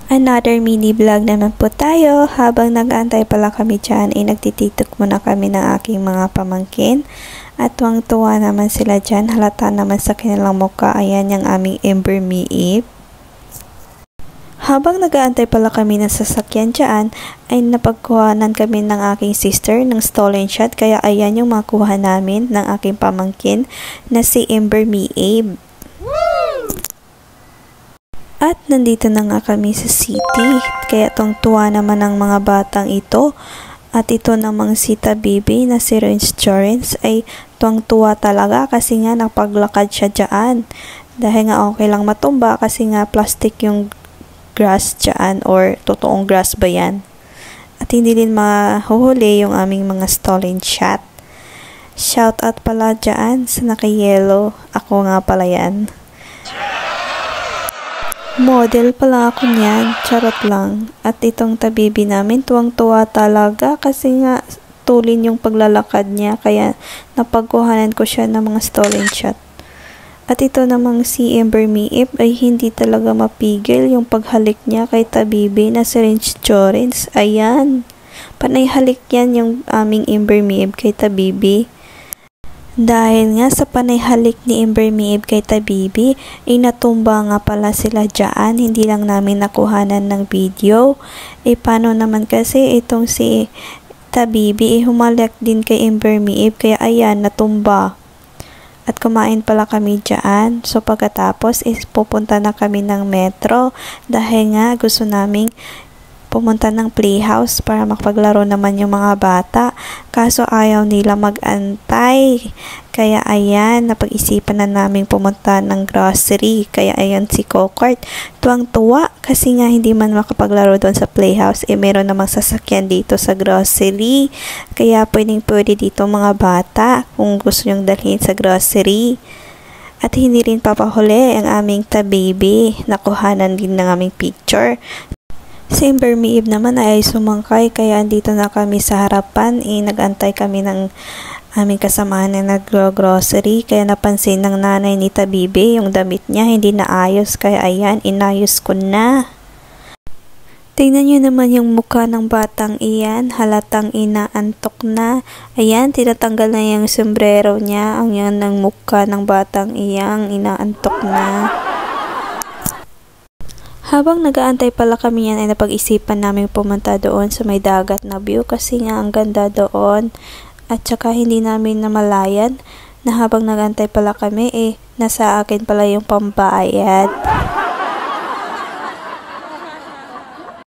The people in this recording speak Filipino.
Another mini vlog naman po tayo. Habang nag-aantay pala kami dyan, nagtititok muna kami ng aking mga pamangkin. At tuwang-tuwa naman sila dyan. Halata naman sa kanilang mukha. Ayan yung aming Ember Miip. Habang nag-aantay pala kami ng sasakyan dyan, ay napagkuhanan kami ng aking sister ng stolen shot. Kaya ayan yung makuha namin ng aking pamangkin na si Ember Miip. At nandito na nga kami sa city, kaya tuwa naman ang mga batang ito. At ito namang si Tabibi na si Renz Jorens ay tuwa talaga kasi nga napaglakad siya dyan. Dahil nga okay lang matumba kasi nga plastic yung grass dyan or totoong grass ba yan. At hindi din mahuhuli yung aming mga stolen shot. Shout out pala dyan sa naka-yellow, ako nga pala yan. Model pala ako niyan, charot lang. At itong Tabibi namin, tuwang-tuwa talaga kasi nga tulin yung paglalakad niya kaya napagkuhanan ko siya ng mga stolen shot. At ito namang si Ember Miip ay hindi talaga mapigil yung paghalik niya kay Tabibi na si Renz Jorens. Ayan, panay halik yan yung aming Ember Miip kay Tabibi. Dahil nga sa panay halik ni Ember Miip kay Tabibi, natumba nga pala sila dyan, hindi lang namin nakuhanan ng video. Paano naman kasi itong si Tabibi, humalik din kay Ember Miip, kaya ayan, natumba. At kumain pala kami dyan. So pagkatapos, pupunta na kami ng metro, dahil nga gusto naming pumunta ng playhouse para makapaglaro naman yung mga bata. Kaso ayaw nila mag-antay. Kaya ayan, napag-isipan na namin pumunta ng grocery. Kaya ayan si Kokart. Tuwang-tuwa kasi nga hindi man makapaglaro doon sa playhouse. Meron namang sasakyan dito sa grocery. Kaya pwede dito mga bata kung gusto nyong dalhin sa grocery. At hindi rin papahuli ang aming Tabibi. Nakuhanan din ng aming picture. Si Ember Miip naman ay sumangkay kaya andito na kami sa harapan. Nag-antay kami ng aming kasamahan na nag-grocery kaya napansin ng nanay ni Tabibi yung damit niya hindi naayos kaya ayan, inayos ko na. Tingnan nyo naman yung mukha ng batang iyan, halatang inaantok na. Ayan, tinatanggal na yung sombrero niya, ang yan ng mukha ng batang iyang inaantok na. Habang nag-aantay pala kami yan ay napag-isipan namin pumunta doon sa may dagat na view kasi nga ang ganda doon. At saka hindi namin namalayan na habang nag-aantay pala kami nasa akin pala yung pambayad.